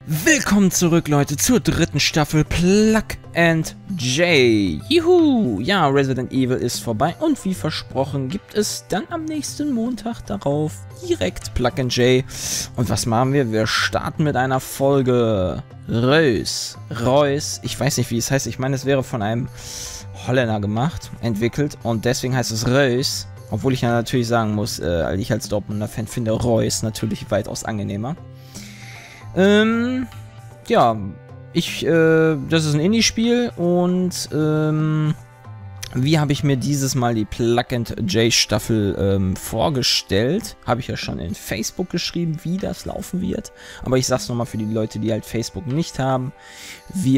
Willkommen zurück, Leute, zur dritten Staffel Plug and J. Juhu! Ja, Resident Evil ist vorbei und wie versprochen gibt es dann am nächsten Montag darauf direkt Plug and J. Und was machen wir? Wir starten mit einer Folge Reus. Ich weiß nicht, wie es heißt. Ich meine, es wäre von einem Holländer gemacht, entwickelt und deswegen heißt es Reus. Obwohl ich ja natürlich sagen muss, ich als Dortmunder Fan finde Reus natürlich weitaus angenehmer. Ja, das ist ein Indie-Spiel und, wie habe ich mir dieses Mal die Plug and J Staffel vorgestellt? Habe ich ja schon in Facebook geschrieben, wie das laufen wird. Aber ich sag's nochmal für die Leute, die halt Facebook nicht haben. Ich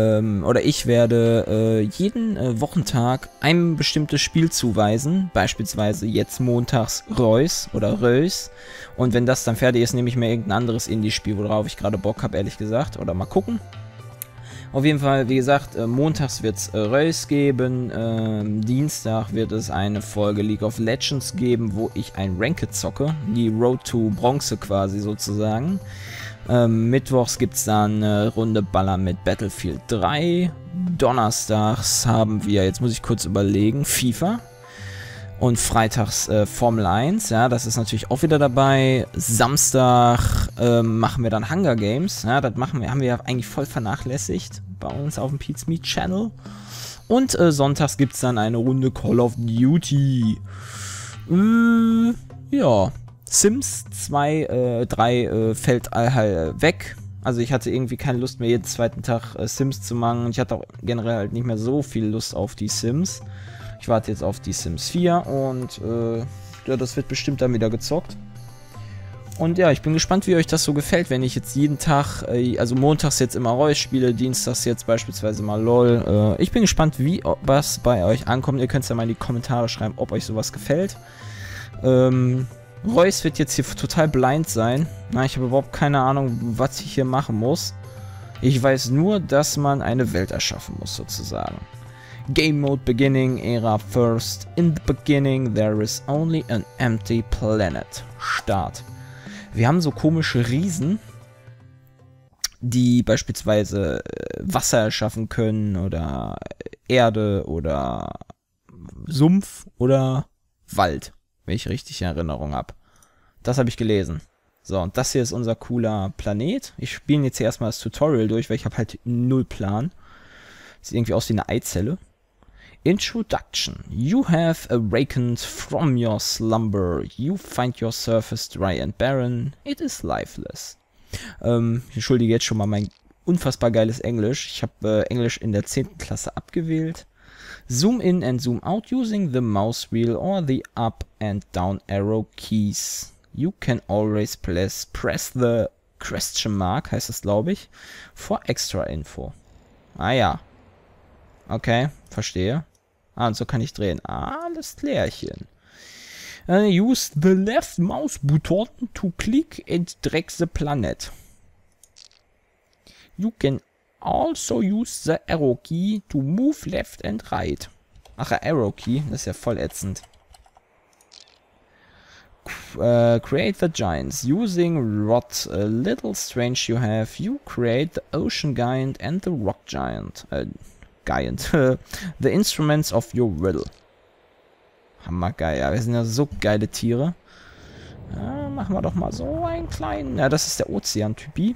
werde jeden Wochentag ein bestimmtes Spiel zuweisen. Beispielsweise jetzt montags Reus oder Reus. Und wenn das dann fertig ist, nehme ich mir irgendein anderes Indie-Spiel, worauf ich gerade Bock habe, ehrlich gesagt. Oder mal gucken. Auf jeden Fall, wie gesagt, montags wird es Reus geben, Dienstag wird es eine Folge League of Legends geben, wo ich ein Ranked zocke, die Road to Bronze quasi sozusagen. Mittwochs gibt es dann eine Runde Ballern mit Battlefield 3, donnerstags haben wir, jetzt muss ich kurz überlegen, FIFA. Und freitags Formel 1, ja, das ist natürlich auch wieder dabei. Samstag machen wir dann Hunger Games, ja, haben wir ja eigentlich voll vernachlässigt bei uns auf dem Pete's Meat Channel. Und sonntags gibt es dann eine Runde Call of Duty. Ja, Sims 2, 3 fällt halt weg. Also ich hatte irgendwie keine Lust mehr, jeden zweiten Tag Sims zu machen. Ich hatte auch generell halt nicht mehr so viel Lust auf die Sims. Ich warte jetzt auf die Sims 4 und ja, das wird bestimmt dann wieder gezockt. Und ja, ich bin gespannt, wie euch das so gefällt, wenn ich jetzt jeden Tag, also montags jetzt immer Reus spiele, dienstags jetzt beispielsweise mal LOL. Ich bin gespannt, wie was bei euch ankommt. Ihr könnt es ja mal in die Kommentare schreiben, ob euch sowas gefällt. Reus wird jetzt hier total blind sein. Na, ich habe überhaupt keine Ahnung, was ich hier machen muss. Ich weiß nur, dass man eine Welt erschaffen muss, sozusagen. Game Mode Beginning, Era First. In the beginning there is only an empty planet. Start. Wir haben so komische Riesen, die beispielsweise Wasser erschaffen können oder Erde oder Sumpf oder Wald, wenn ich richtig in Erinnerung habe. Das habe ich gelesen. So, und das hier ist unser cooler Planet. Ich spiele jetzt hier erstmal das Tutorial durch, weil ich habe halt null Plan. Sieht irgendwie aus wie eine Eizelle. Introduction. You have awakened from your slumber. You find your surface dry and barren. It is lifeless. Ich entschuldige jetzt schon mal mein unfassbar geiles Englisch. Ich habe Englisch in der 10. Klasse abgewählt. Zoom in and zoom out using the mouse wheel or the up and down arrow keys. You can always press the question mark, heißt es glaube ich, for extra info. Ah ja. Okay, verstehe. Ah, und so kann ich drehen. Alles klärchen. Use the left mouse button to click and drag the planet. You can also use the arrow key to move left and right. Ach, arrow key, das ist ja voll ätzend. Create the giants. Using what little strange you have, you create the ocean giant and the rock giant. The instruments of your will. Hammergeil, ja, wir sind ja so geile Tiere. Ja, machen wir doch mal so einen kleinen. Ja, das ist der Ozean-Typi.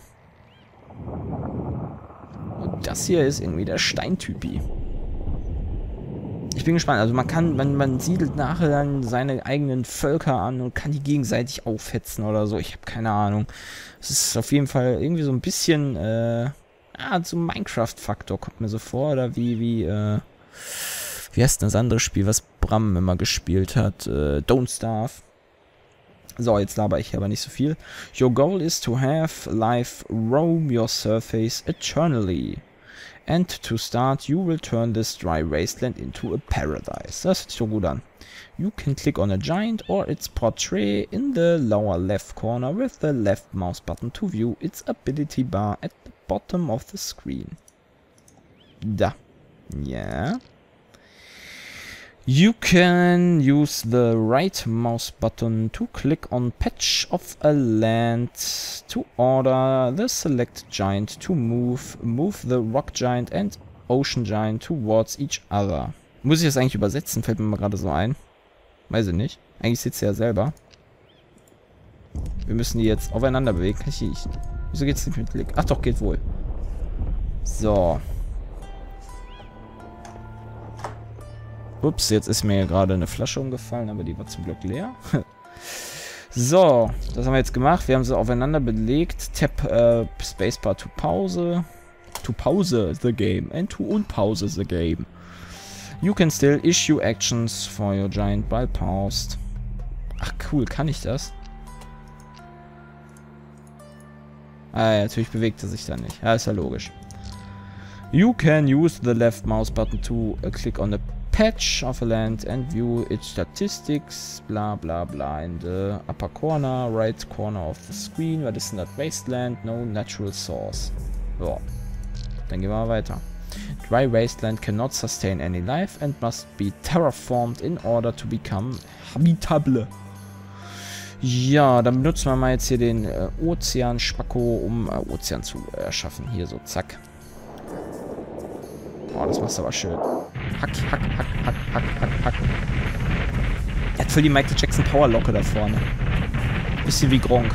Und das hier ist irgendwie der Steintypi. Ich bin gespannt, also man siedelt nachher dann seine eigenen Völker an und kann die gegenseitig aufhetzen oder so. Ich habe keine Ahnung. Es ist auf jeden Fall irgendwie so ein bisschen, zum Minecraft-Faktor kommt mir so vor, oder wie heißt denn das andere Spiel, was Bram immer gespielt hat? Don't Starve. So, jetzt laber ich aber nicht so viel. Your goal is to have life roam your surface eternally. And to start, you will turn this dry wasteland into a paradise. Das hört sich so gut an. You can click on a giant or its portrait in the lower left corner with the left mouse button to view its ability bar at the bottom of the screen. Da. Ja. You can use the right mouse button to click on patch of a land to order the select giant to move the rock giant and ocean giant towards each other. Muss ich das eigentlich übersetzen? Fällt mir mal gerade so ein. Weiß ich nicht. Eigentlich sitzt ja selber. Wir müssen die jetzt aufeinander bewegen. Kann ich nicht. Wieso geht's nicht mit Klick? Ach doch, geht wohl. So. Ups, jetzt ist mir gerade eine Flasche umgefallen, aber die war zum Glück leer. So, das haben wir jetzt gemacht. Wir haben sie aufeinander belegt. Tap Spacebar to Pause. To pause the game. And to unpause the game. You can still issue actions for your giant while paused. Ach cool, kann ich das? Ah ja, natürlich bewegt er sich da nicht. Ja, ist ja logisch. You can use the left mouse button to click on the patch of a land and view its statistics, bla bla bla, in the upper corner, right corner of the screen. What is in that wasteland? No natural source. So, dann gehen wir mal weiter. Dry wasteland cannot sustain any life and must be terraformed in order to become habitable. Ja, dann benutzen wir mal jetzt hier den Ozean-Spacko, um Ozean zu erschaffen. Hier so, zack. Oh, das machst du aber schön. Hack, hack, hack, hack, hack, hack, hack. Er hat voll die Michael Jackson Powerlocke da vorne. Bisschen wie Gronk.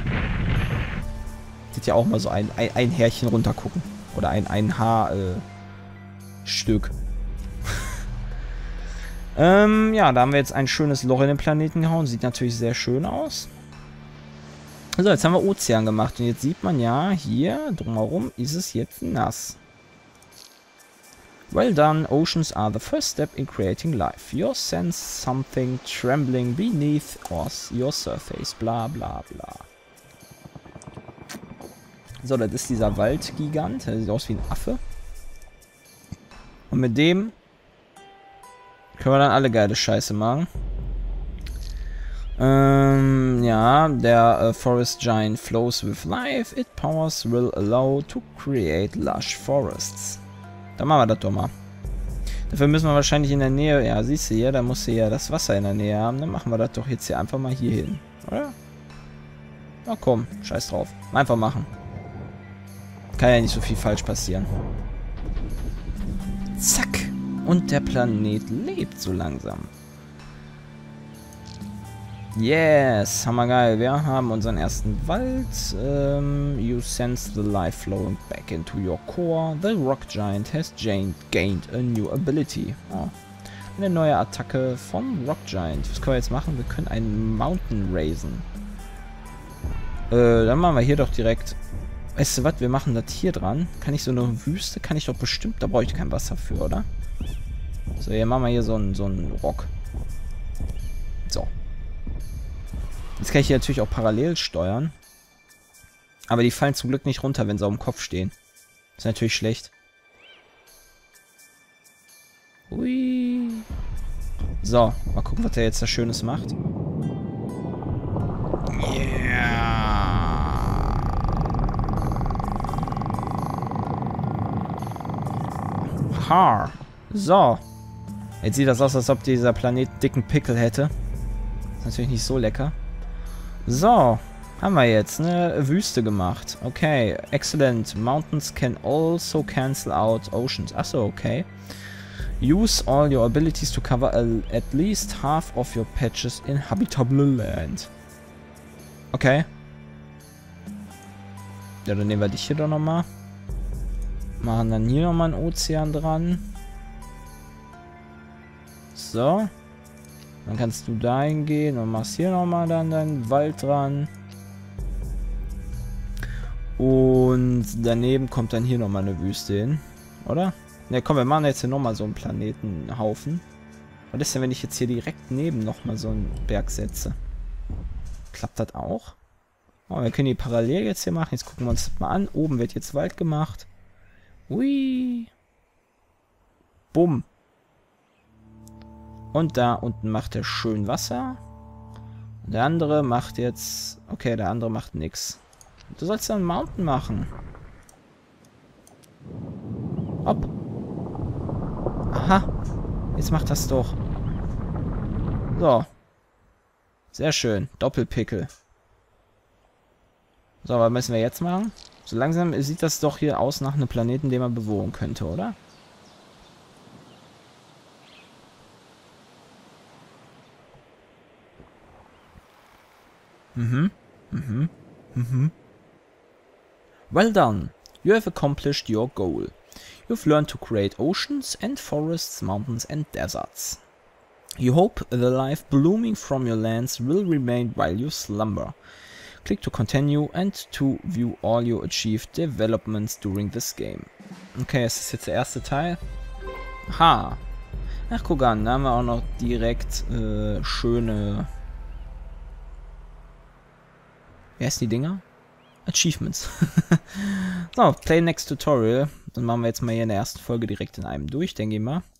Sieht ja auch mal so ein Härchen runtergucken. Oder ein Haarstück. Ja, da haben wir jetzt ein schönes Loch in den Planeten gehauen. Sieht natürlich sehr schön aus. So, jetzt haben wir Ozean gemacht. Und jetzt sieht man ja, hier drumherum ist es jetzt nass. Well done, oceans are the first step in creating life. You sense something trembling beneath your surface. Bla bla bla. So, das ist dieser Waldgigant. Der sieht aus wie ein Affe. Und mit dem können wir dann alle geile Scheiße machen. Ja, der Forest Giant flows with life. Its powers will allow to create lush forests. Dann machen wir das doch mal. Dafür müssen wir wahrscheinlich in der Nähe... Ja, siehst du hier, da musst du ja das Wasser in der Nähe haben. Dann machen wir das doch jetzt hier einfach mal hier hin. Oder? Na komm, scheiß drauf. Einfach machen. Kann ja nicht so viel falsch passieren. Zack. Und der Planet lebt so langsam. Yes, hammergeil. Wir haben unseren ersten Wald. You sense the life flowing back into your core. The rock giant has gained a new ability. Oh. Eine neue Attacke vom Rock Giant. Was können wir jetzt machen? Wir können einen Mountain raisen. Dann machen wir hier doch direkt... Weißt du was? Wir machen das hier dran. Kann ich so eine Wüste? Kann ich doch bestimmt... Da brauche ich kein Wasser für, oder? So, hier machen wir hier so einen Rock. So. Jetzt kann ich hier natürlich auch parallel steuern. Aber die fallen zum Glück nicht runter, wenn sie auf dem Kopf stehen. Ist natürlich schlecht. Ui. So, mal gucken, was der jetzt da Schönes macht. Yeah. Ha. So. Jetzt sieht das aus, als ob dieser Planet dicken Pickel hätte. Ist natürlich nicht so lecker. So, haben wir jetzt eine Wüste gemacht. Okay, excellent. Mountains can also cancel out oceans. Achso, okay. Use all your abilities to cover at least half of your patches in habitable land. Okay. Ja, dann nehmen wir dich hier doch nochmal. Machen dann hier nochmal einen Ozean dran. So. Dann kannst du da hingehen und machst hier nochmal dann deinen Wald dran. Und daneben kommt dann hier nochmal eine Wüste hin. Oder? Ne, komm, wir machen jetzt hier nochmal so einen Planetenhaufen. Was ist denn, wenn ich jetzt hier direkt neben nochmal so einen Berg setze? Klappt das auch? Oh, wir können die parallel jetzt hier machen. Jetzt gucken wir uns das mal an. Oben wird jetzt Wald gemacht. Ui. Bumm. Und da unten macht er schön Wasser. Und der andere macht jetzt... Okay, der andere macht nichts. Du sollst dann einen Mountain machen. Hopp. Aha. Jetzt macht das doch. So. Sehr schön. Doppelpickel. So, was müssen wir jetzt machen? So langsam sieht das doch hier aus nach einem Planeten, den man bewohnen könnte, oder? Well done. You have accomplished your goal. You've learned to create oceans and forests, mountains and deserts. You hope the life blooming from your lands will remain while you slumber. Click to continue and to view all your achieved developments during this game. Okay, es ist jetzt der erste Teil. Ha. Ach, guck an, da haben wir auch noch direkt schöne... Wie heißen die Dinger? Achievements. So, play next tutorial. Dann machen wir jetzt mal hier in der ersten Folge direkt in einem durch, denke ich mal.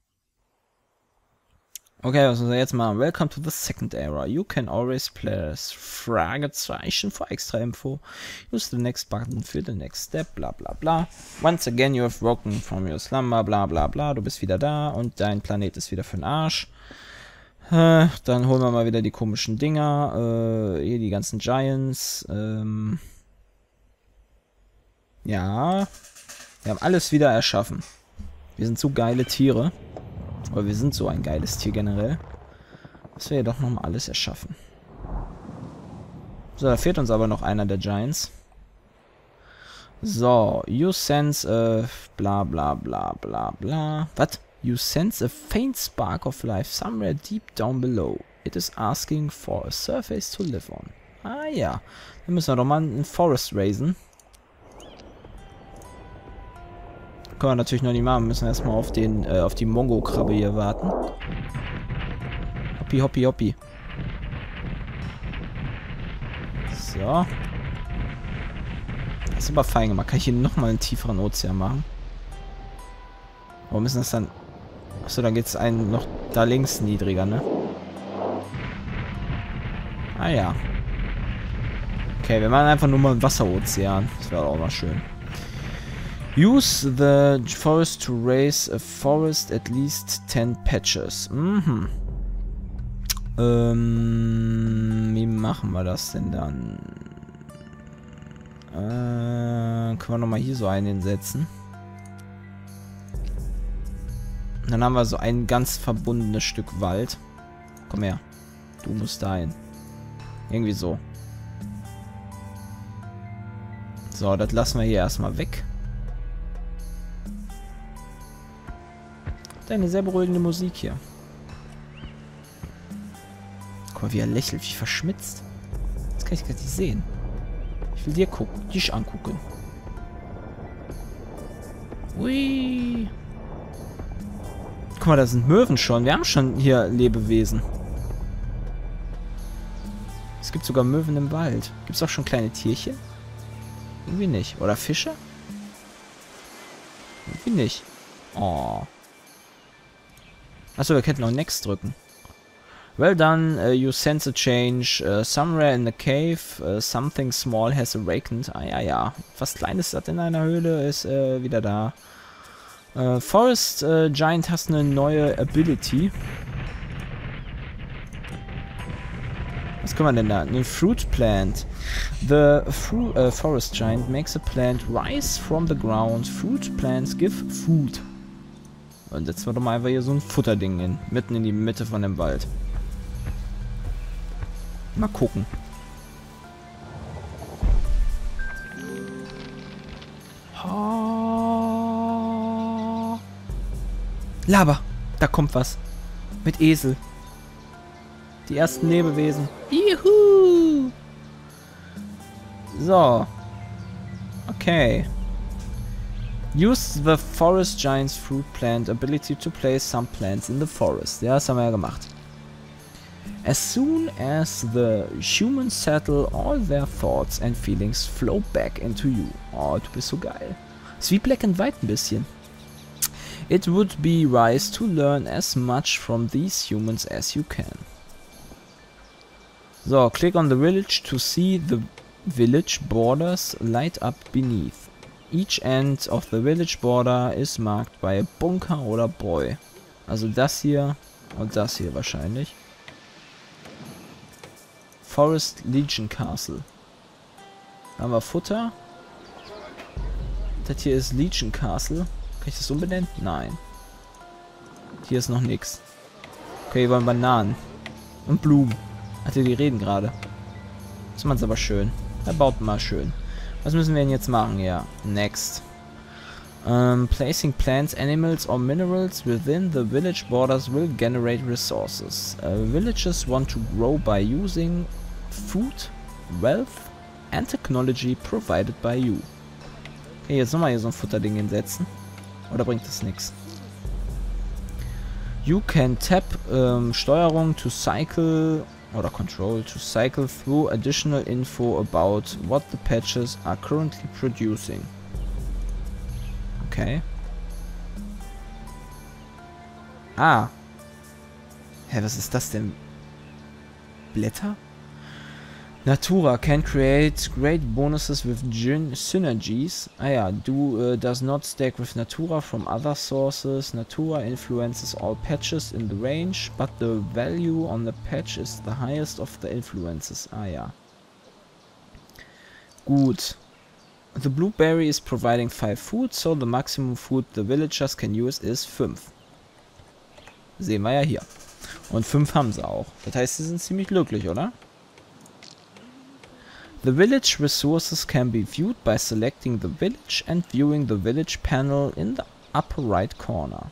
Okay, was müssen wir jetzt machen? Welcome to the second era. You can always press Fragezeichen for extra info. Use the next button for the next step, bla bla bla. Once again you have woken from your slumber, bla bla bla. Du bist wieder da und dein Planet ist wieder für den Arsch. Dann holen wir mal wieder die komischen Dinger. Hier die ganzen Giants. Ja. Wir haben alles wieder erschaffen. Wir sind so geile Tiere. Aber wir sind so ein geiles Tier generell. Dass wir ja doch nochmal alles erschaffen. So, da fehlt uns aber noch einer der Giants. So, you sense bla bla bla bla bla. Was? You sense a faint spark of life somewhere deep down below. It is asking for a surface to live on. Ah ja. Dann müssen wir doch mal einen Forest raisen. Können wir natürlich noch nicht machen. Wir müssen erstmal auf die Mongo-Krabbe hier warten. Hoppi, hoppi, hoppi. So. Das ist aber fein gemacht. Kann ich hier nochmal einen tieferen Ozean machen? Warum ist das dann... Achso, dann geht es einen noch da links niedriger, ne? Ah ja. Okay, wir machen einfach nur mal einen Wasserozean. Das wäre auch mal schön. Use the forest to raise a forest at least 10 patches. Mhm. Wie machen wir das denn dann? Können wir nochmal hier so einen hinsetzen? Dann haben wir so ein ganz verbundenes Stück Wald. Komm her. Du musst dahin. Irgendwie so. So, das lassen wir hier erstmal weg. Eine sehr beruhigende Musik hier. Guck mal, wie er lächelt, wie verschmitzt. Das kann ich gar nicht sehen. Ich will dir gucken, dich angucken. Ui. Guck mal, da sind Möwen schon. Wir haben schon hier Lebewesen. Es gibt sogar Möwen im Wald. Gibt es auch schon kleine Tierchen? Irgendwie nicht. Oder Fische? Irgendwie nicht. Oh. Achso, wir könnten auch Next drücken. Well done, you sense a change. Somewhere in the cave, something small has awakened. Ah ja, ja. Was Kleines hat in einer Höhle ist wieder da. Forest Giant hast eine neue Ability. Was können wir denn da? Eine Fruit Plant. The Forest Giant makes a plant rise from the ground. Fruit plants give food. Und setzen wir doch mal einfach hier so ein Futterding hin. Mitten in die Mitte von dem Wald. Mal gucken. Lava. Da kommt was. Mit Esel. Die ersten Lebewesen. Juhu. So. Okay. Use the Forest Giant's Fruit Plant ability to place some plants in the forest. Ja, das haben wir ja gemacht. As soon as the humans settle, all their thoughts and feelings flow back into you. Oh, du bist so geil. Ist wie Black and White ein bisschen. It would be wise to learn as much from these humans as you can. So, click on the village to see the village borders light up beneath. Each end of the village border is marked by a bunker oder boy. Also das hier und das hier wahrscheinlich. Forest Legion Castle. Da haben wir Futter. Das hier ist Legion Castle. Kann ich das umbenennen? Nein. Hier ist noch nichts. Okay, hier waren Bananen. Und Blumen. Ach, die reden gerade. Das macht's aber schön. Er baut mal schön. Was müssen wir denn jetzt machen? Ja, next. Placing plants, animals or minerals within the village borders will generate resources. Villages want to grow by using food, wealth and technology provided by you. Okay, jetzt nochmal hier so ein Futterding hinsetzen. Oder bringt das nichts? You can tap Steuerung to cycle oder Control to cycle through additional info about what the patches are currently producing. Okay. Ah. Hä, was ist das denn? Blätter? Natura can create great bonuses with synergies. Ah ja, does not stack with Natura from other sources. Natura influences all patches in the range, but the value on the patch is the highest of the influences. Ah ja. Gut. The blueberry is providing 5 food, so the maximum food the villagers can use is 5. Sehen wir ja hier. Und 5 haben sie auch. Das heißt, sie sind ziemlich glücklich, oder? The village resources can be viewed by selecting the village and viewing the village panel in the upper right corner.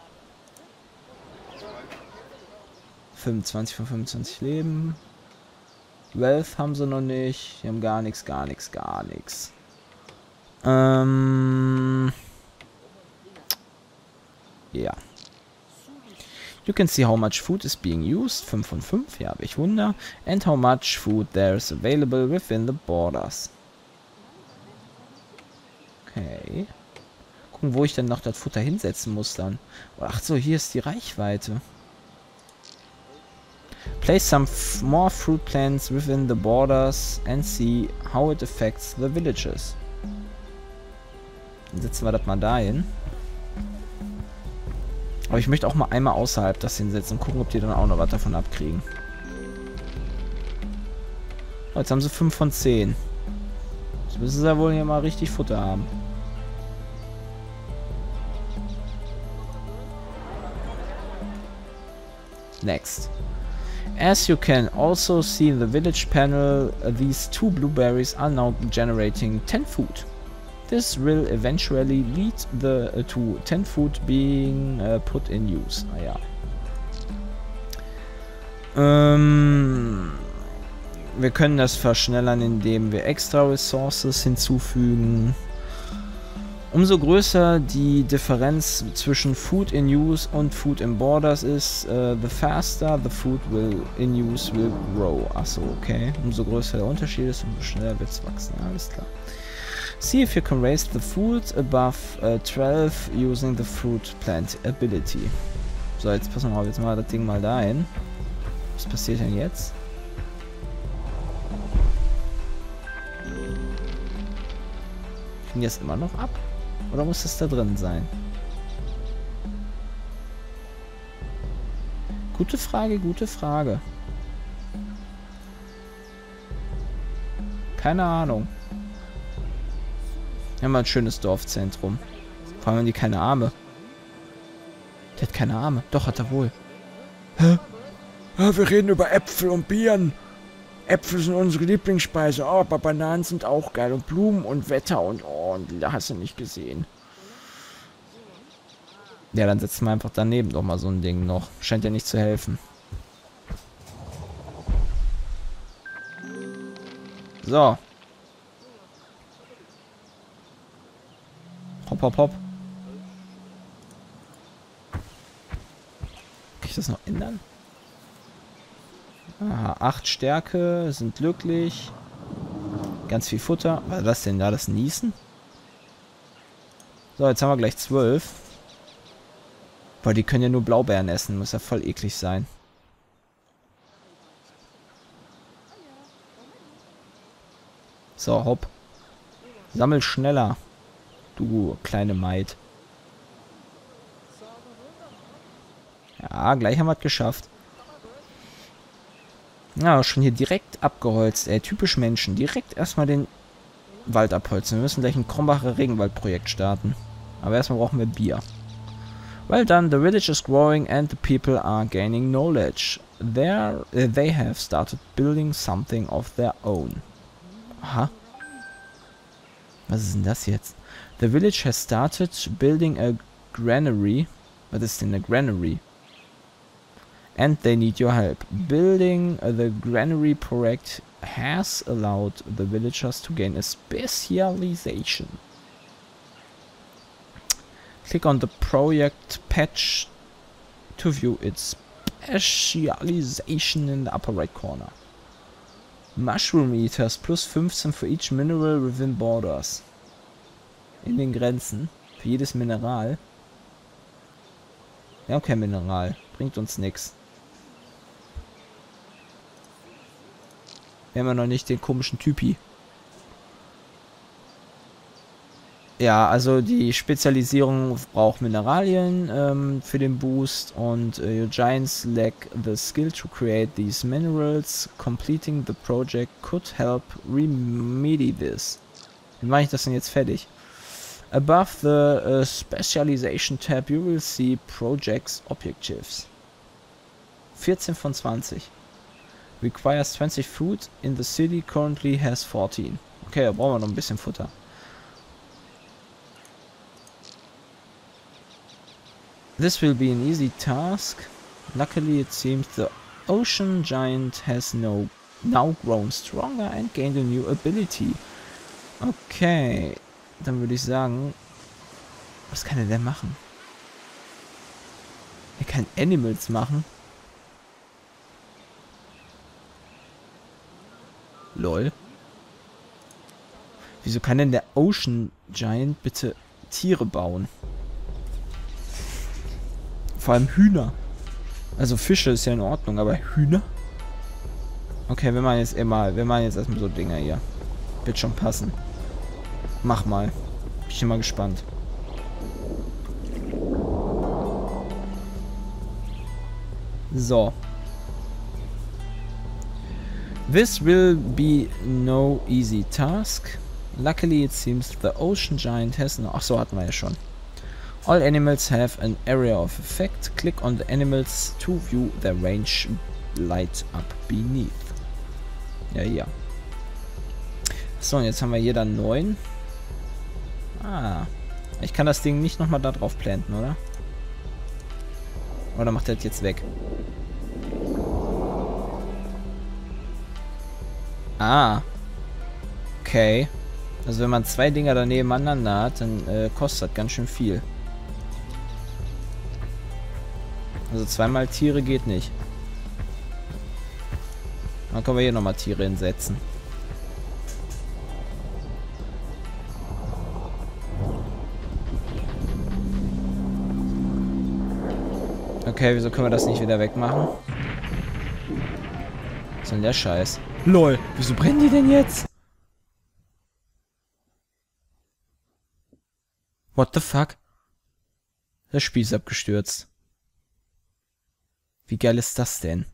25 von 25 Leben. Wealth haben sie noch nicht. Die haben gar nichts, gar nichts, gar nichts. Ja. You can see how much food is being used. 5 von 5, ja, habe ich Wunder. And how much food there is available within the borders. Okay. Gucken, wo ich dann noch das Futter hinsetzen muss dann. Ach so, hier ist die Reichweite. Place some more fruit plants within the borders and see how it affects the villages. Dann setzen wir das mal dahin. Aber ich möchte auch mal einmal außerhalb das hinsetzen und gucken, ob die dann auch noch was davon abkriegen. Oh, jetzt haben sie 5 von 10. Jetzt müssen sie ja wohl hier mal richtig Futter haben. Next. As you can also see in the village panel, these 2 blueberries are now generating 10 food. This will eventually lead to 10 food being put in use. Ah ja. Wir können das verschnellern, indem wir extra Resources hinzufügen. Umso größer die Differenz zwischen Food in Use und Food in Borders ist, the faster the food in use will grow. Achso, okay. Umso größer der Unterschied ist, umso schneller wird es wachsen. Alles klar. See if you can raise the food above 12 using the fruit plant ability. So, jetzt passen wir auf, jetzt mal das Ding mal dahin. Was passiert denn jetzt? Kriegen die das immer noch ab? Oder muss das da drin sein? Gute Frage, gute Frage. Keine Ahnung. Wir haben mal ein schönes Dorfzentrum. Vor allem haben die keine Arme. Der hat keine Arme. Doch, hat er wohl. Hä? Ja, wir reden über Äpfel und Birnen. Äpfel sind unsere Lieblingsspeise. Oh, aber Bananen sind auch geil. Und Blumen und Wetter und oh, und da hast du nicht gesehen. Ja, dann setzen wir einfach daneben doch mal so ein Ding noch. Scheint ja nicht zu helfen. So. Hopp, hopp, hopp. Kann ich das noch ändern? Aha, 8 Stärke, sind glücklich. Ganz viel Futter. Was ist das denn da? Das Niesen? So, jetzt haben wir gleich 12. Boah, die können ja nur Blaubeeren essen. Muss ja voll eklig sein. So, hopp. Sammel schneller. Du kleine Maid. Ja, gleich haben wir es geschafft. Ja, schon hier direkt abgeholzt, ey. Typisch Menschen. Direkt erstmal den Wald abholzen. Wir müssen gleich ein Krombacher Regenwaldprojekt starten. Aber erstmal brauchen wir Bier. Well done, the village is growing and the people are gaining knowledge. They have started building something of their own. Aha. Was ist denn das jetzt? The village has started building a granary. Was ist denn eine Granary? And they need your help. Building the granary project has allowed the villagers to gain a specialization. Click on the project patch to view its specialization in the upper right corner. Mushroom Eaters plus 15 for each mineral within borders. In den Grenzen. Für jedes Mineral. Wir haben kein Mineral. Bringt uns nichts. Wir haben ja noch nicht den komischen Typi. Ja, also die Spezialisierung braucht Mineralien für den Boost und your giants lack the skill to create these minerals. Completing the project could help remedy this. Wie mache ich das denn jetzt fertig? Above the Specialization tab you will see Projects Objectives. 14 von 20. Requires 20 food. In the city currently has 14. Okay, da brauchen wir noch ein bisschen Futter. This will be an easy task. Luckily it seems the ocean giant has now grown stronger and gained a new ability. Okay, dann würde ich sagen, was kann er denn machen? Er kann Animals machen. Lol. Wieso kann denn der Ocean Giant bitte Tiere bauen? Vor allem Hühner. Also Fische ist ja in Ordnung, aber Hühner? Okay, wir machen jetzt erstmal so Dinger hier. Wird schon passen. Mach mal. Bin ich mal gespannt. So. This will be no easy task. Luckily it seems the ocean giant has no... Ach so, hatten wir ja schon. All animals have an area of effect. Click on the animals to view their range light up beneath. Ja, ja. So, und jetzt haben wir hier dann 9. Ah. Ich kann das Ding nicht nochmal da drauf planten, oder? Oder macht er das jetzt weg? Ah. Okay. Also wenn man 2 Dinger da nebeneinander hat, dann kostet das ganz schön viel. Also 2-mal Tiere geht nicht. Dann können wir hier nochmal Tiere hinsetzen. Okay, wieso können wir das nicht wieder wegmachen? Was ist denn der Scheiß? LOL, wieso brennen die denn jetzt? What the fuck? Das Spiel ist abgestürzt. Wie geil ist das denn?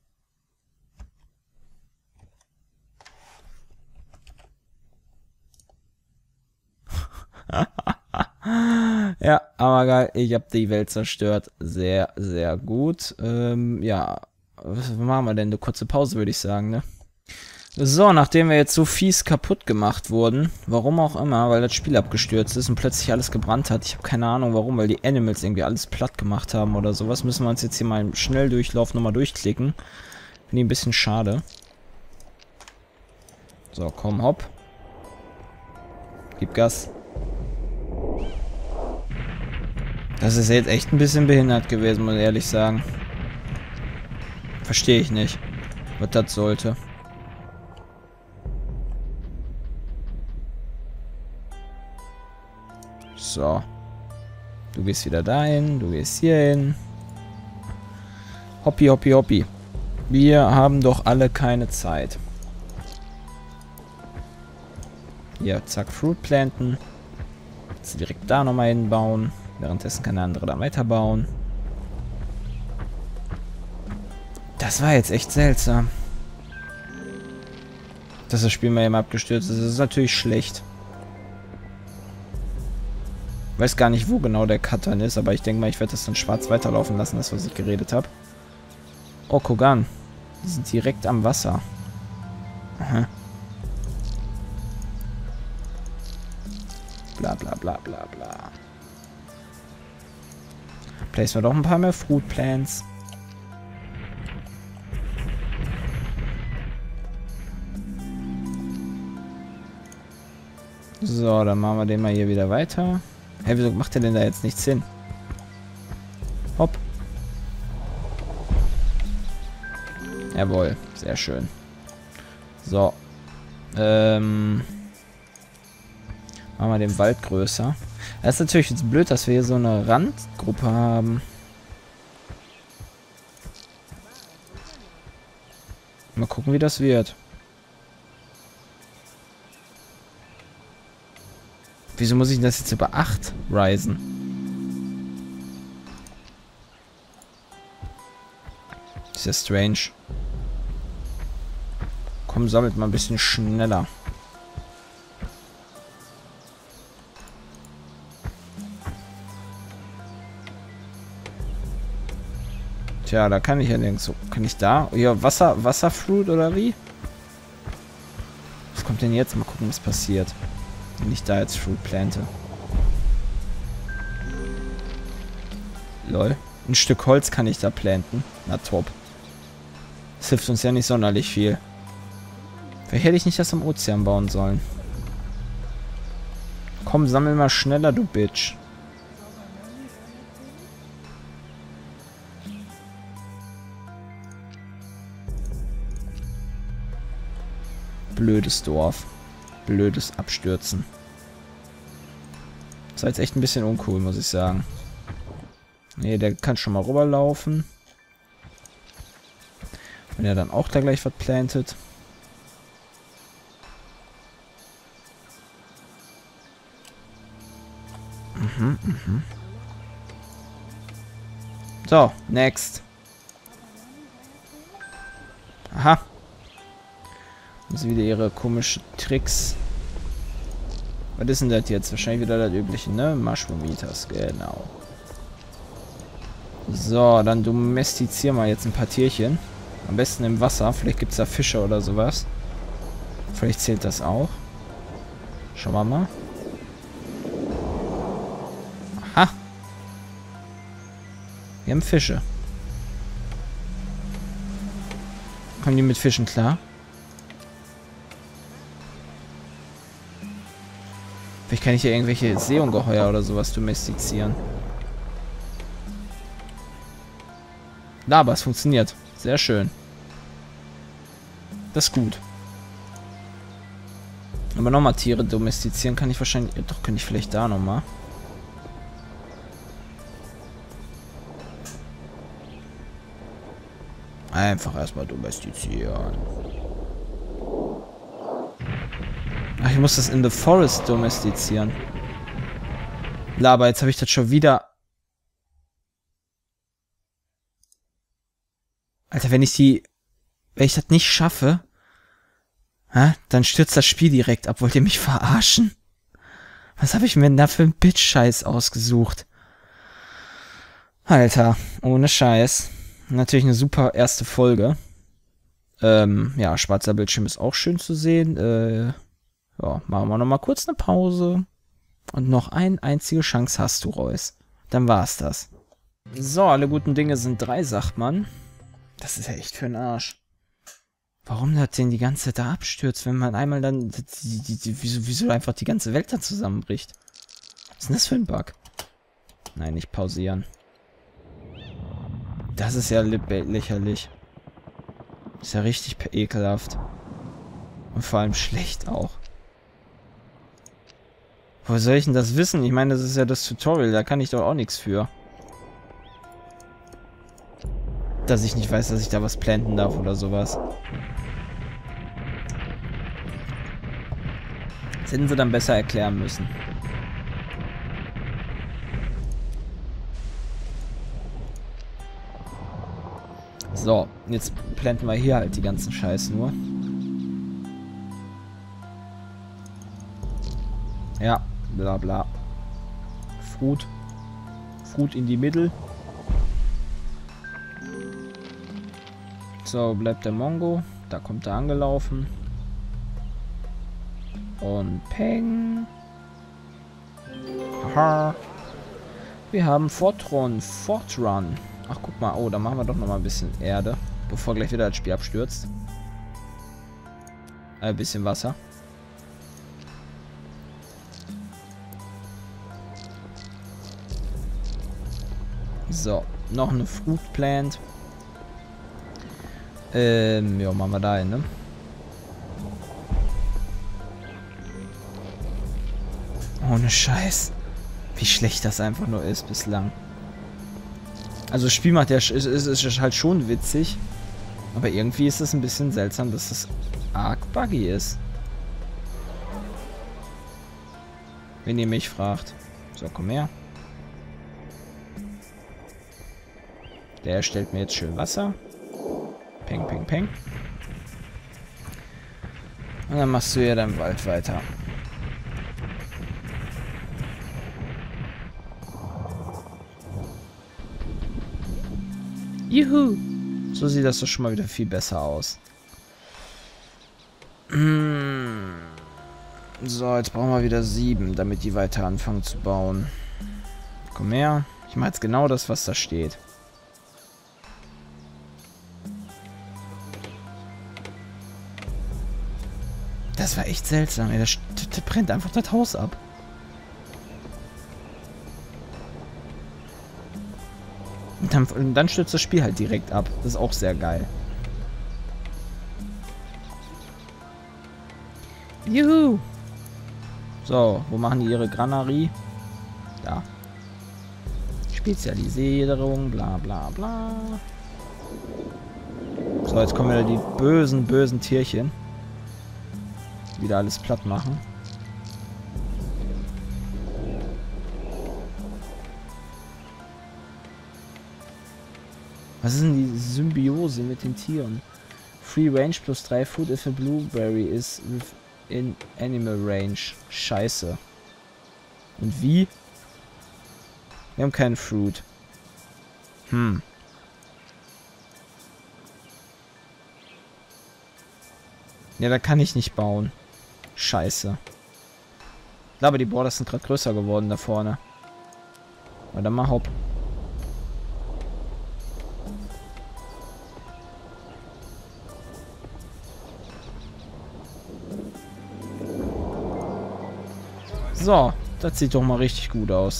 Ja, aber geil. Ich habe die Welt zerstört. Sehr, sehr gut. Ja, was machen wir denn? Eine kurze Pause, würde ich sagen, ne? So, nachdem wir jetzt so fies kaputt gemacht wurden, warum auch immer, weil das Spiel abgestürzt ist und plötzlich alles gebrannt hat. Ich habe keine Ahnung warum, weil die Animals irgendwie alles platt gemacht haben oder sowas. Müssen wir uns jetzt hier mal im Schnelldurchlauf nochmal durchklicken. Finde ich ein bisschen schade. So, komm, hopp. Gib Gas. Das ist jetzt echt ein bisschen behindert gewesen, muss ich ehrlich sagen. Verstehe ich nicht, was das sollte. So. Du gehst wieder dahin, du gehst hier hin. Hoppi, hoppi, hoppi. Wir haben doch alle keine Zeit. Hier, zack, Fruit planten. Jetzt direkt da nochmal hinbauen. Währenddessen kann der andere da weiterbauen. Das war jetzt echt seltsam. Dass das Spiel mal eben abgestürzt ist. Das ist natürlich schlecht. Weiß gar nicht, wo genau der Cut dann ist, aber ich denke mal, ich werde das dann schwarz weiterlaufen lassen, das, was ich geredet habe. Oh, Kogan. Die sind direkt am Wasser. Aha. Bla bla bla bla bla. Placen wir doch ein paar mehr Fruit Plants. So, dann machen wir den mal hier wieder weiter. Hä, wieso macht der denn da jetzt nichts hin? Hopp. Jawohl, sehr schön. So. Machen wir den Wald größer. Das ist natürlich jetzt blöd, dass wir hier so eine Randgruppe haben. Mal gucken, wie das wird. Wieso muss ich das jetzt über 8 risen? Ist ja strange. Komm, sammelt mal ein bisschen schneller. Tja, da kann ich ja nirgends so. Kann ich da? Ja, Wasserflut oder wie? Was kommt denn jetzt? Mal gucken, was passiert. Wenn ich da jetzt Fruit plante. Lol. Ein Stück Holz kann ich da planten. Na top. Das hilft uns ja nicht sonderlich viel. Vielleicht hätte ich nicht das am Ozean bauen sollen. Komm, sammel mal schneller, du Bitch. Blödes Dorf. Blödes Abstürzen. Das war jetzt echt ein bisschen uncool, muss ich sagen. Nee, der kann schon mal rüberlaufen. Wenn er dann auch da gleich was plantet. So, next. Aha. Haben sie wieder ihre komischen Tricks. Was ist denn das jetzt? Wahrscheinlich wieder das übliche, ne? Mushroom Eaters, genau. So, dann domestizieren wir jetzt ein paar Tierchen. Am besten im Wasser. Vielleicht gibt es da Fische oder sowas. Vielleicht zählt das auch. Schauen wir mal. Aha. Wir haben Fische. Kommen die mit Fischen klar? Vielleicht kann ich ja irgendwelche Seeungeheuer oder sowas domestizieren. Na, aber es funktioniert. Sehr schön. Das ist gut. Aber nochmal Tiere domestizieren kann ich wahrscheinlich... Doch, kann ich vielleicht da nochmal. Einfach erstmal domestizieren. Ach, ich muss das in the forest domestizieren. Aber jetzt habe ich das schon wieder... Alter, wenn ich das nicht schaffe, dann stürzt das Spiel direkt ab. Wollt ihr mich verarschen? Was habe ich mir denn da für einen Bitch-Scheiß ausgesucht? Alter, ohne Scheiß. Natürlich eine super erste Folge. Ja, schwarzer Bildschirm ist auch schön zu sehen. Ja, machen wir nochmal kurz eine Pause. Und noch eine einzige Chance hast du, Reus. Dann war's das. So, alle guten Dinge sind 3, sagt man. Das ist ja echt für den Arsch. Warum das denn die ganze Zeit da abstürzt, wenn man einmal dann... Wieso einfach die ganze Welt da zusammenbricht? Was ist denn das für ein Bug? Nein, nicht pausieren. Das ist ja lächerlich. Ist ja richtig ekelhaft. Und vor allem schlecht auch. Woher soll ich denn das wissen? Ich meine, das ist ja das Tutorial, da kann ich doch auch nichts für. Dass ich nicht weiß, dass ich da was planten darf oder sowas. Das hätten sie dann besser erklären müssen. So, jetzt planten wir hier halt die ganzen Scheiß nur. Ja, bla bla. Fruit. Fruit in die Mitte. So, bleibt der Mongo. Da kommt er angelaufen. Und peng. Haha. Wir haben Fortrun. Ach, guck mal. Oh, da machen wir doch noch mal ein bisschen Erde. Bevor gleich wieder das Spiel abstürzt. Ein bisschen Wasser. So, noch eine Fruit Plant. Ja, machen wir da hin, ne? Ohne Scheiß. Wie schlecht das einfach nur ist bislang. Also das Spiel macht ja, ist halt schon witzig. Aber irgendwie ist es ein bisschen seltsam, dass es arg buggy ist. Wenn ihr mich fragt. So, komm her. Der stellt mir jetzt schön Wasser. Peng, peng, peng. Und dann machst du ja deinen Wald weiter. Juhu! So sieht das doch schon mal wieder viel besser aus. So, jetzt brauchen wir wieder 7, damit die weiter anfangen zu bauen. Komm her. Ich mache jetzt genau das, was da steht. Das war echt seltsam, ey. Der brennt einfach das Haus ab. Und dann stürzt das Spiel halt direkt ab. Das ist auch sehr geil. Juhu! So, wo machen die ihre Granarie? Da. Spezialisierung, bla bla bla. So, jetzt kommen wieder die bösen, bösen Tierchen. Wieder alles platt machen. Was ist denn die Symbiose mit den Tieren? Free Range plus 3 Food if a Blueberry is within Animal Range. Scheiße. Und wie? Wir haben keinen Fruit. Ja, da kann ich nicht bauen. Scheiße. Aber die Borders sind gerade größer geworden da vorne. Aber dann mal hopp. So, das sieht doch mal richtig gut aus.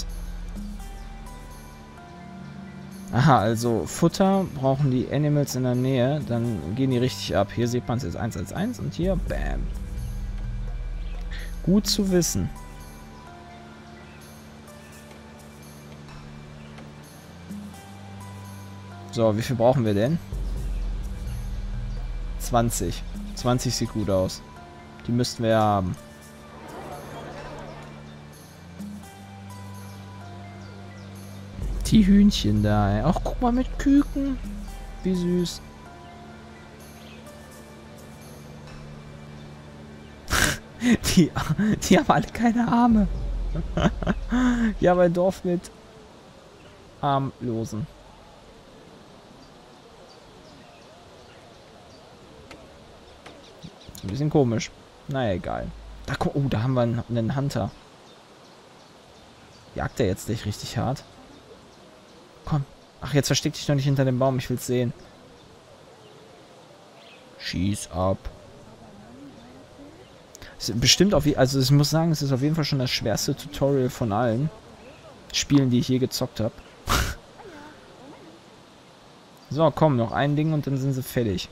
Aha, also Futter brauchen die Animals in der Nähe, dann gehen die richtig ab. Hier sieht man es jetzt 1 als 1 und hier, bam. Gut zu wissen. So, wie viel brauchen wir denn? 20. 20 sieht gut aus. Die müssten wir ja haben. Die Hühnchen da, ey. Ach, guck mal mit Küken. Wie süß. die haben alle keine Arme. Ja, aber ein Dorf mit Armlosen. Ein bisschen komisch. Naja, egal. Da, oh, da haben wir einen Hunter. Jagt er jetzt nicht richtig hart? Komm. Ach, jetzt versteck dich doch nicht hinter dem Baum. Ich will's sehen. Schieß ab. Bestimmt auf also ich muss sagen, es ist auf jeden Fall schon das schwerste Tutorial von allen Spielen, die ich je gezockt habe. So, komm, noch ein Ding und dann sind sie fertig.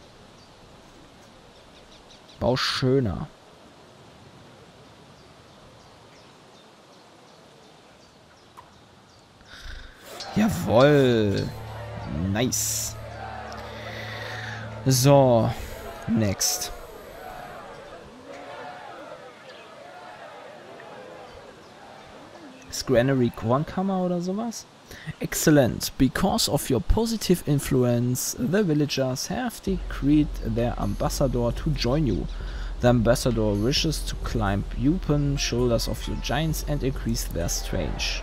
Bau schöner. Jawohl. Nice. So. Next. Granary Kornkammer oder sowas? Excellent. Because of your positive influence, the villagers have decreed their ambassador to join you. The ambassador wishes to climb upon shoulders of your giants and increase their strength.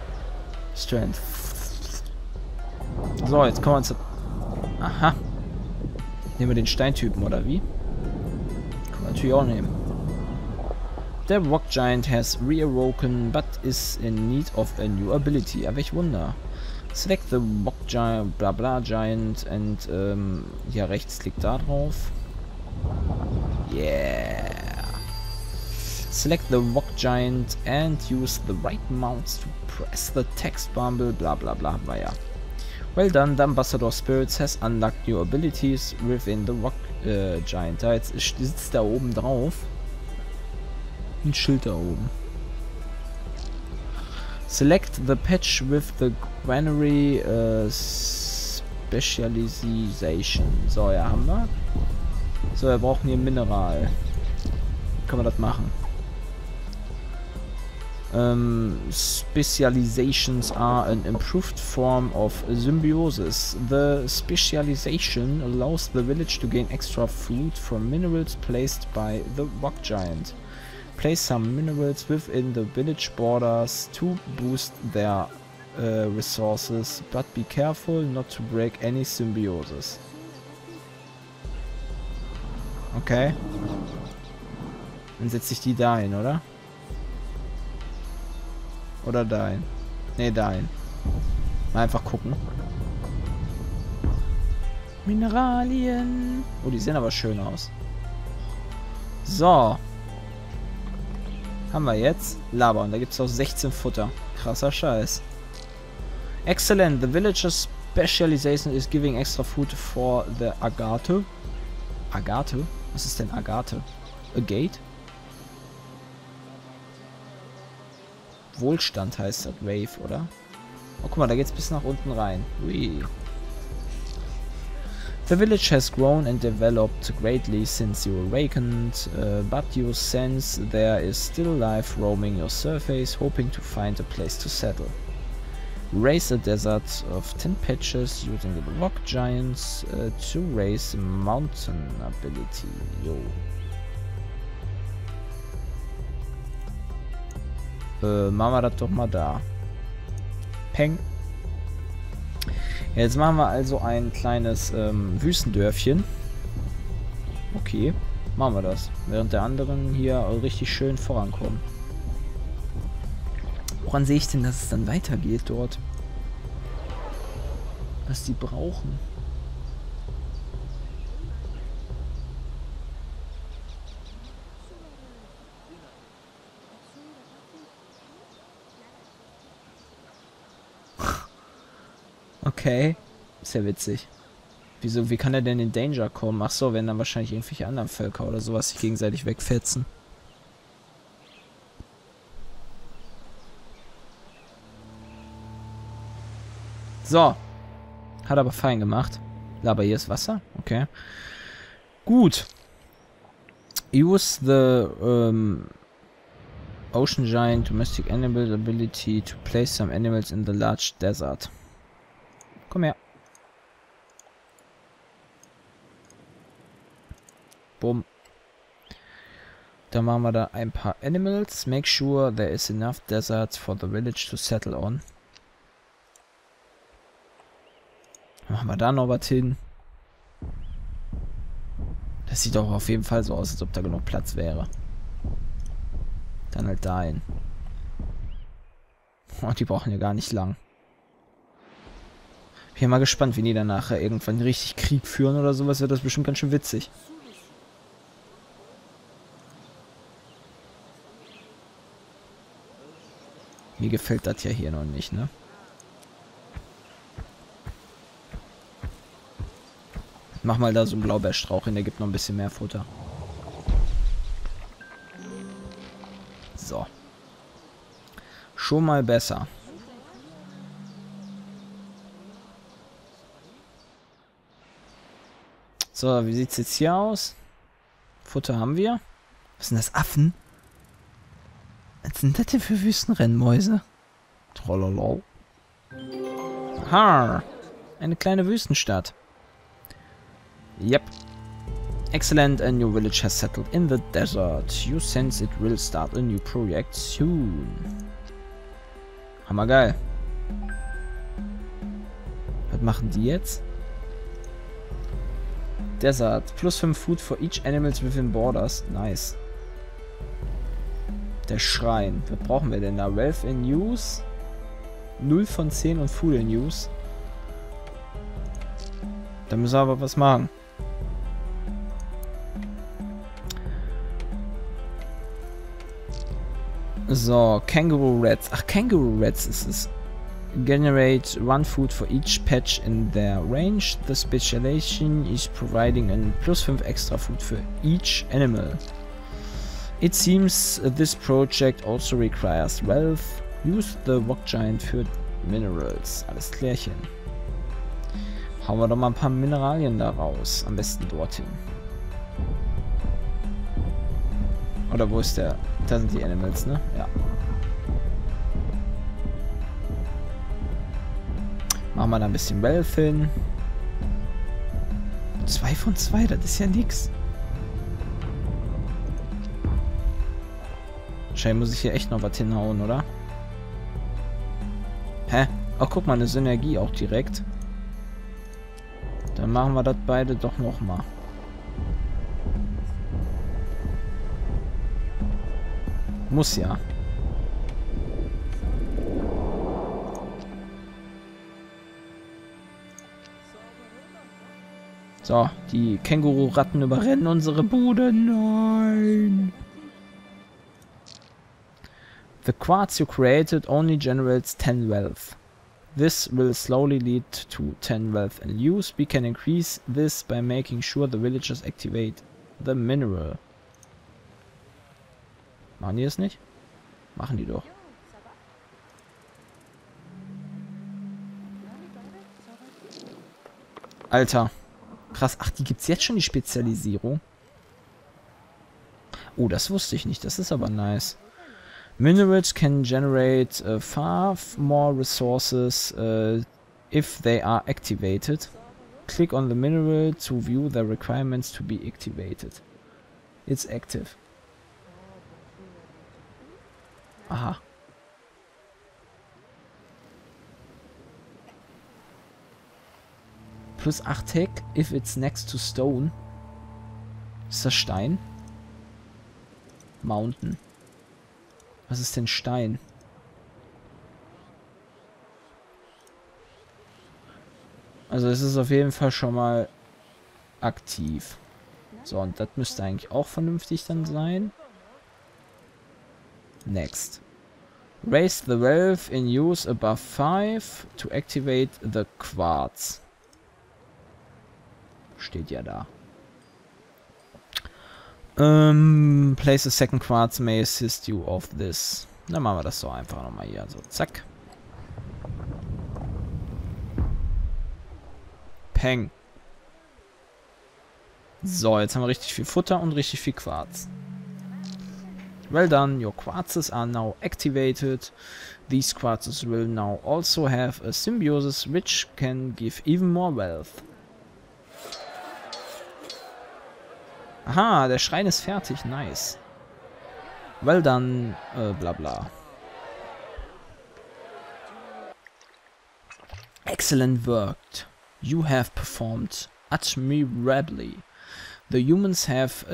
So, jetzt kommen wir zu... Aha. Nehmen wir den Steintypen, oder wie? Können wir natürlich auch nehmen. The Rock Giant has reawoken, but is in need of a new ability. Aber welch Wunder. Select the Rock Giant, bla bla Giant, and, hier rechts klickt da drauf. Yeah. Select the Rock Giant and use the right mouse to press the text bumble, bla bla bla, war ja. Well done, the Ambassador Spirits has unlocked new abilities within the Rock Giant. Da jetzt sitzt da oben drauf. Ein Schild da oben. Select the patch with the Granary Specialization. So, ja, haben wir. So, wir brauchen hier Mineral. Wie können wir das machen? Specializations are an improved form of symbiosis. The specialization allows the village to gain extra food from minerals placed by the Rock Giant. Place some minerals within the village borders to boost their resources, but be careful not to break any symbiosis. Okay. Dann setze ich die dahin, oder? Oder dahin? Ne, dahin. Mal einfach gucken. Mineralien. Oh, die sehen aber schön aus. So. Haben wir jetzt. Lava. Und da gibt es auch 16 Futter. Krasser Scheiß. Excellent. The village's specialization is giving extra food for the Agate. Agate? Was ist denn Agate? A gate? Wohlstand heißt das Wave, oder? Oh, guck mal, da geht's bis nach unten rein. Ui. The village has grown and developed greatly since you awakened, but you sense there is still life roaming your surface, hoping to find a place to settle. Raise a desert of 10 patches using the Rock Giants to raise mountain ability. Yo. Machen wir das doch mal da. Peng. Jetzt machen wir also ein kleines Wüstendörfchen. Okay, machen wir das. Während der anderen hier richtig schön vorankommen. Woran sehe ich denn, dass es dann weitergeht dort? Was die brauchen? Okay, ist ja witzig. Wieso, wie kann er denn in Danger kommen? Ach so, wenn dann wahrscheinlich irgendwelche anderen Völker oder sowas sich gegenseitig wegfetzen. So. Hat aber fein gemacht. Aber hier ist Wasser. Okay. Gut. Use the Ocean Giant Domestic Animal Ability to place some animals in the large desert. Komm her. Bumm. Dann machen wir da ein paar Animals. Make sure there is enough deserts for the village to settle on. Machen wir da noch was hin. Das sieht doch auf jeden Fall so aus, als ob da genug Platz wäre. Dann halt dahin. Oh, die brauchen ja gar nicht lang. Bin mal gespannt, wenn die dann nachher irgendwann richtig Krieg führen oder sowas, wird das bestimmt ganz schön witzig. Mir gefällt das ja hier noch nicht, ne? Mach mal da so einen Blaubeerstrauch hin, der gibt noch ein bisschen mehr Futter. So. Schon mal besser. So, wie sieht's jetzt hier aus? Futter haben wir. Was sind das, Affen? Was sind das denn für Wüstenrennmäuse? Trololo. Aha. Eine kleine Wüstenstadt. Yep. Excellent, a new village has settled in the desert. You sense it will start a new project soon. Hammergeil. Was machen die jetzt? Desert. Plus 5 food for each animals within borders. Nice. Der Schrein. Was brauchen wir denn da? Wealth in Use. 0 von 10 und Food in Use. Da müssen wir aber was machen. So, Kangaroo Rats. Ach, Kangaroo Rats ist es. Generate 1 food for each patch in their range. The specialization is providing a plus 5 extra food for each animal. It seems this project also requires wealth. Use the Rock Giant für Minerals. Alles klärchen. Hauen wir doch mal ein paar Mineralien da raus. Am besten dorthin. Oder wo ist der? Da sind die Animals, ne? Ja. Machen wir da ein bisschen Wealth hin. 2 von 2, das ist ja nix. Wahrscheinlich muss ich hier echt noch was hinhauen, oder? Hä? Ach, guck mal, eine Synergie auch direkt. Dann machen wir das beide doch nochmal. Muss ja. So, die Känguru-Ratten überrennen unsere Bude. Nein! The quartz you created only generates 10 wealth. This will slowly lead to 10 wealth in use. We can increase this by making sure the villagers activate the mineral. Machen die das nicht? Machen die doch. Alter. Krass. Ach, die gibt's jetzt schon, die Spezialisierung? Oh, das wusste ich nicht. Das ist aber nice. Minerals can generate far more resources if they are activated. Click on the mineral to view the requirements to be activated. It's active. Aha. Plus 8 Tech if it's next to stone. Ist das Stein? Mountain. Was ist denn Stein? Also es ist auf jeden Fall schon mal aktiv. So, und das müsste eigentlich auch vernünftig dann sein. Next. Raise the wealth in use above 5 to activate the quartz. Steht ja da. Place a second quartz may assist you of this. Dann machen wir das so einfach nochmal hier. So, zack. Peng. So, jetzt haben wir richtig viel Futter und richtig viel Quarz. Well done, your quartzes are now activated. These quartzes will now also have a symbiosis which can give even more wealth. Aha, der Schrein ist fertig, nice. Well done, bla bla. Excellent work. You have performed admirably. The humans have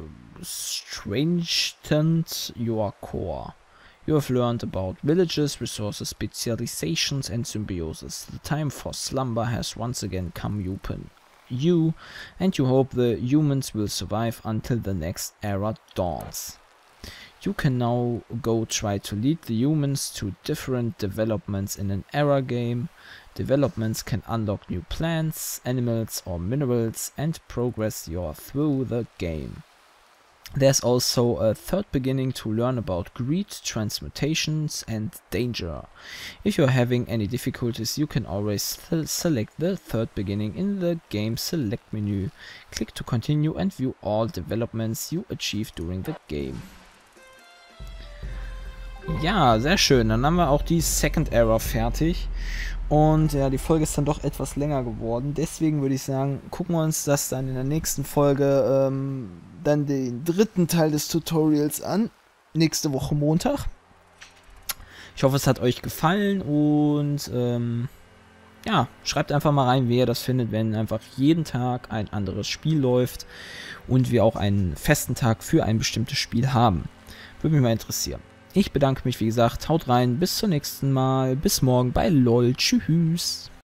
strengthened your core. You have learned about villages, resources, specializations, and symbiosis. The time for slumber has once again come upon you, and you hope the humans will survive until the next era dawns. You can now go try to lead the humans to different developments in an era game. Developments can unlock new plants, animals or minerals and progress you through the game. There's also a third beginning to learn about greed, transmutations and danger. If you're having any difficulties, you can always select the third beginning in the game select menu. Click to continue and view all developments you achieved during the game. Ja, sehr schön. Dann haben wir auch die Second Era fertig. Und ja, die Folge ist dann doch etwas länger geworden. Deswegen würde ich sagen, gucken wir uns das dann in der nächsten Folge dann den dritten Teil des Tutorials an. Nächste Woche Montag. Ich hoffe, es hat euch gefallen und ja, schreibt einfach mal rein, wie ihr das findet, wenn einfach jeden Tag ein anderes Spiel läuft und wir auch einen festen Tag für ein bestimmtes Spiel haben. Würde mich mal interessieren. Ich bedanke mich, wie gesagt, haut rein, bis zum nächsten Mal, bis morgen bei LOL, tschüss.